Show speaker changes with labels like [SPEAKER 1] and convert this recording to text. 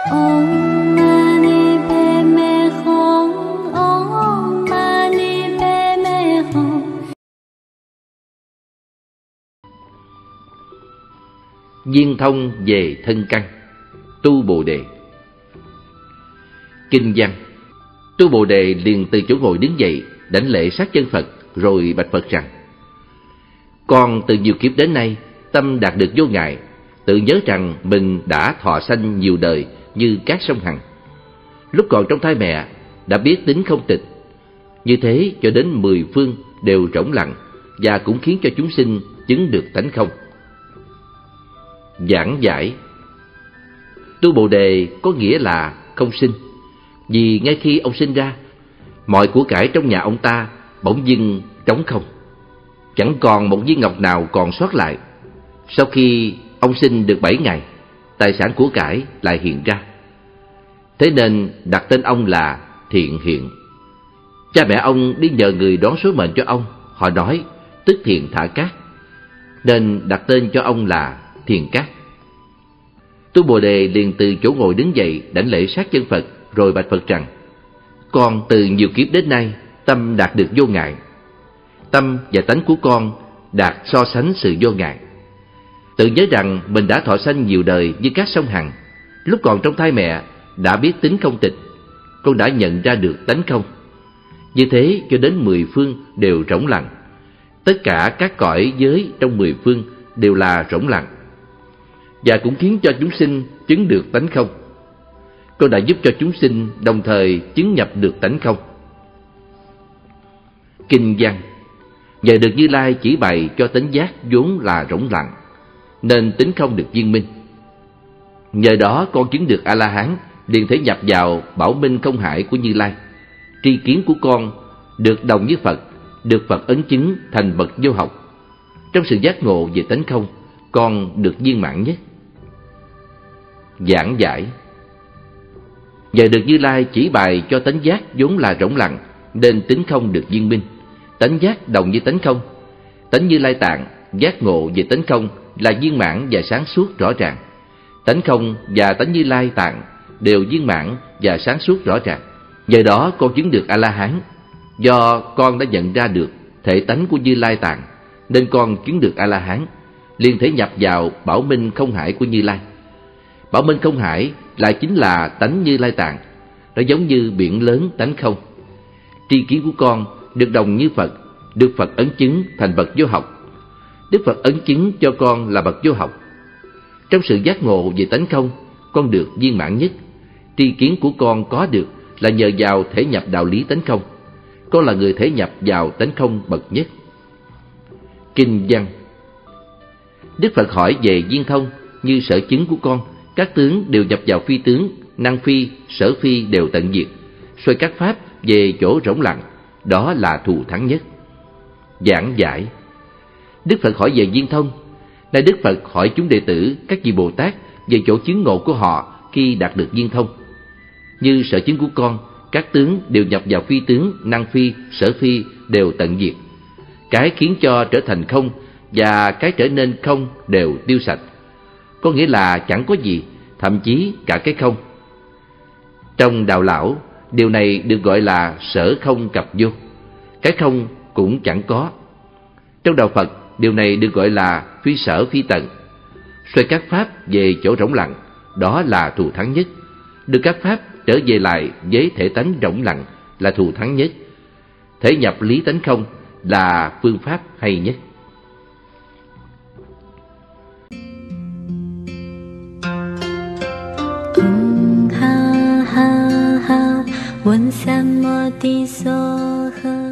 [SPEAKER 1] Om Mani Padme Hum. Om Mani Padme Hum.
[SPEAKER 2] Viên thông về thân căn. Tu Bồ Đề. Kinh văn. Tu Bồ Đề liền từ chỗ ngồi đứng dậy, đảnh lễ sát chân Phật, rồi bạch Phật rằng: Con từ nhiều kiếp đến nay, tâm đạt được vô ngại, tự nhớ rằng mình đã thọ sanh nhiều đời như các sông Hằng. Lúc còn trong thai mẹ đã biết tính không tịch, như thế cho đến 10 phương đều rỗng lặng, và cũng khiến cho chúng sinh chứng được tánh không. Giảng giải. Tu Bồ Đề có nghĩa là không sinh, vì ngay khi ông sinh ra, mọi của cải trong nhà ông ta bỗng dưng trống không, chẳng còn một viên ngọc nào còn sót lại. Sau khi ông sinh được 7 ngày, tài sản của cải lại hiện ra. Thế nên đặt tên ông là Thiện Hiện. Cha mẹ ông đi nhờ người đoán số mệnh cho ông, họ nói tức thiện thả cát, nên đặt tên cho ông là Thiền Cát. Tu Bồ Đề liền từ chỗ ngồi đứng dậy, đảnh lễ sát chân Phật, rồi bạch Phật rằng: Con từ nhiều kiếp đến nay, tâm đạt được vô ngại. Tâm và tánh của con đạt so sánh sự vô ngại, tự nhớ rằng mình đã thọ sanh nhiều đời như các sông Hằng. Lúc còn trong thai mẹ đã biết tính không tịch, con đã nhận ra được tánh không. Như thế cho đến 10 phương đều rỗng lặng. Tất cả các cõi giới trong 10 phương đều là rỗng lặng, và cũng khiến cho chúng sinh chứng được tánh không. Con đã giúp cho chúng sinh đồng thời chứng nhập được tánh không. Kinh văn. Nhờ được Như Lai chỉ bày cho tánh giác vốn là rỗng lặng, nên tính không được viên minh. Nhờ đó con chứng được A-la-hán, liền thể nhập vào bảo minh không hải của Như Lai. Tri kiến của con được đồng với Phật, được Phật ấn chứng thành bậc vô học. Trong sự giác ngộ về tánh không, con được viên mãn nhất. Giảng giải. Nhờ được Như Lai chỉ bày cho tánh giác vốn là rỗng lặng, nên tính không được viên minh. Tánh giác đồng với tánh không. Tánh Như Lai Tạng giác ngộ về tánh không là viên mãn và sáng suốt rõ ràng. Tánh không và tánh Như Lai Tạng đều viên mãn và sáng suốt rõ ràng. Nhờ đó con chứng được A-la-hán. Do con đã nhận ra được thể tánh của Như Lai Tạng, nên con chứng được A-la-hán, liền thể nhập vào bảo minh không hải của Như Lai. Bảo minh không hải lại chính là tánh Như Lai Tạng, nó giống như biển lớn tánh không. Tri kiến của con được đồng như Phật, được Phật ấn chứng thành bậc vô học. Đức Phật ấn chứng cho con là bậc vô học. Trong sự giác ngộ về tánh không, con được viên mãn nhất. Tri kiến của con có được là nhờ vào thể nhập đạo lý tánh không. Con là người thể nhập vào tánh không bậc nhất. Kinh văn. Đức Phật hỏi về viên thông, như sở chứng của con, các tướng đều nhập vào phi tướng, năng phi, sở phi đều tận diệt, xoay các pháp về chỗ rỗng lặng, đó là thù thắng nhất. Giảng giải. Đức Phật hỏi về viên thông. Nay Đức Phật hỏi chúng đệ tử, các vị Bồ Tát về chỗ chứng ngộ của họ khi đạt được viên thông. Như sở chứng của con, các tướng đều nhập vào phi tướng, năng phi, sở phi đều tận diệt. Cái khiến cho trở thành không và cái trở nên không đều tiêu sạch. Có nghĩa là chẳng có gì, thậm chí cả cái không. Trong đạo lão, điều này được gọi là sở không cập vô. Cái không cũng chẳng có. Trong đạo Phật, điều này được gọi là phi sở phi tận. Xoay các pháp về chỗ rỗng lặng, đó là thù thắng nhất. Đưa các pháp trở về lại với thể tánh rỗng lặng là thù thắng nhất. Thể nhập lý tánh không là phương pháp hay nhất.
[SPEAKER 1] Ha ha ha, 闻三摩地所呵。